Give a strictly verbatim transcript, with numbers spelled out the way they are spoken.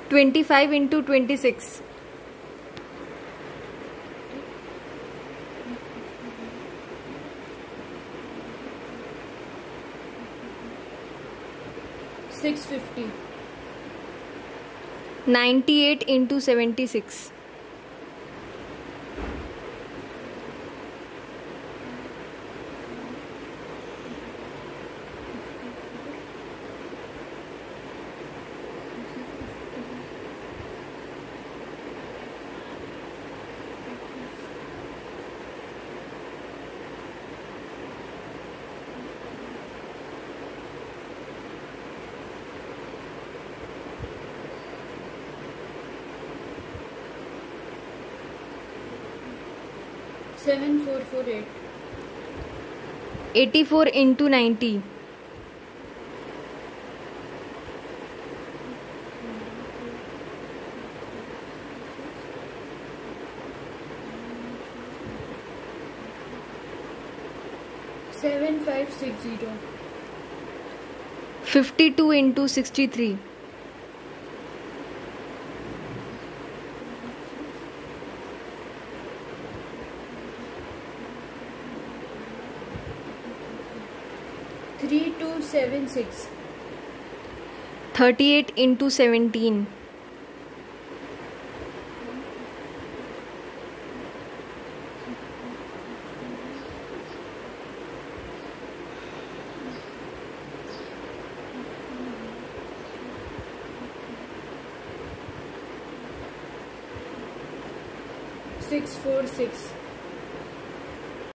twenty five into twenty six, six fifty, ninety eight into seventy six, seven four four eight, eighty four into ninety, seven five six zero, fifty two into sixty three, three two seven six, thirty eight into seventeen, six four six,